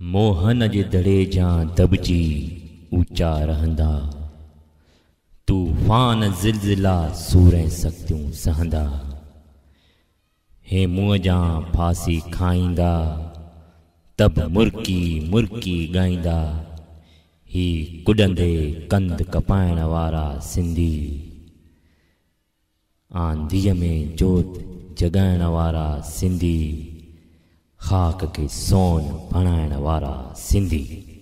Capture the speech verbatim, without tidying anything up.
मोहन जे दड़े जा दबजी ऊंचा रहंदा, तूफान ज़िलज़िला सूरें सख्तियूं सहंदा। हे मुंहं जा फांसी खाईंदा, तब मुर्की मुर्की ॻाईंदा। ही कुॾंदे कंद कपाइण वारा सिंधी, आंधीअ में जोत जगाइण वारा सिंधी, खाक के सोन बणाइण वारा सिंधी।